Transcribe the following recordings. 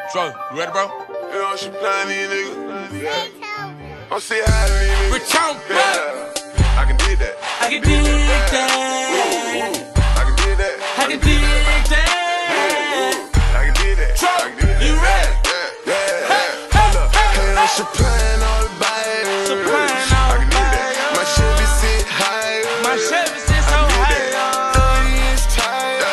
So, you ready, bro? You know, she playing these niggas. Yeah. I'm say hi to these niggas. Rich on, yeah. I can dig that. I can dig that. I can dig that. I can dig that. I can dig that. Trump, I can dig that. you ready? Yeah. Hold up. Hey, I'm supplying all the buyers. Supplying all I can the dig that. buyers. My Chevy sit high. My Chevy sits so high. It's tired.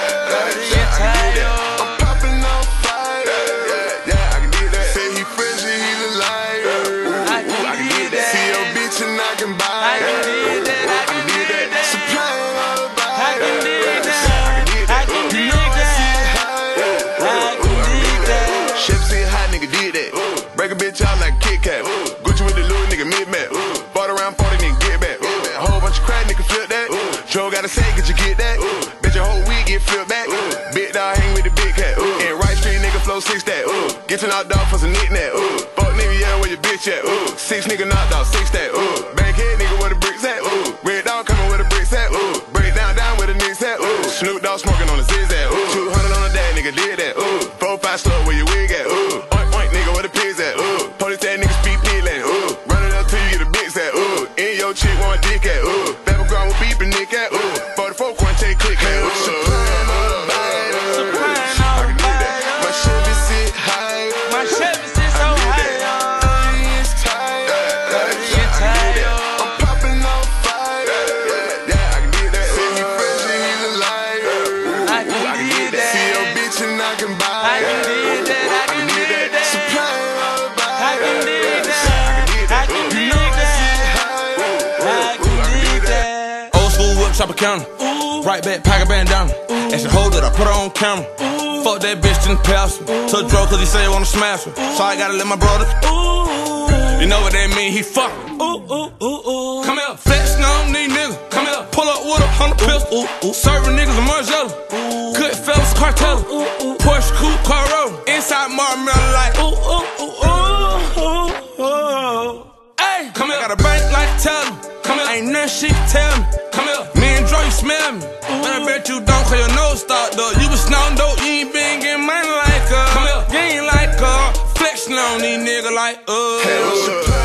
I'm popping on fire. Yeah, I can dig that. Say he French and he a liar. I can dig that. See your bitch and I can buy. I can dig that. I can dig that. Supplying all the buyers. I can dig that. I can dig that. I can dig You know I see that. it high. I can dig that. Chef said hot nigga did that. Break a bitch out like Kit Kat. Gucci with the little nigga mid-mat. Bought around 40 nigga get back. A whole bunch of crack nigga flip that. Joe gotta say, could you get that? Bet your whole week get flipped back. Big dog hang with the big cat. And right street nigga flow 6 that. Get your knocked off for some knick-knack. Fuck nigga, yeah, where your bitch at? 6 nigga knocked off 6 that. Bankhead nigga where the bricks at? Red dog coming where the bricks at? Break down where the niggas at? Snoop Dogg smoking on the zigzag. 200 on the dad, nigga did that. 4-5 slug where your wig at? Oink oink nigga where the pigs at? Police that nigga speak P-Land. Run it up till you get a big sack. In your chick want dick at? Battleground with beep and nick at? 44 coin take click at? Supplying all the buyers. Supplying all the buyers. My Chevy sit high. My Chevy sits so high. It's tired. It's tired. I'm popping on fire. Yeah, I can get that. Say he French and he a liar. I can dig that. See your bitch and I can buy. I can dig that. I can dig that. Supplying all the buyers. I can dig that. I can dig You know I that. sit high. I can dig that. Old school whip, chopper counter. Right back, pack a bandana. And she hold it, I put her on camera. Fuck that bitch, didn't pass her. Took drugs cause he say he wanna smash her. So I gotta let my brother. You know what that mean, he fuck. Come here, flexin' on these niggas. Come here, pull up with 100 pistols. Serving niggas a Margiela. Good fellas, cartel. Porsche coupe, car road. Inside Marmel like Hey, come here. I got a bank like Teller. Come here. Ain't nothing she can tell me. Come here. Me and Dre, you smell me. But I bet you don't cause your nose stopped up. You was snorting dope, you ain't been getting money like her. Come here. You ain't like her. Flexing on these niggas like Hey,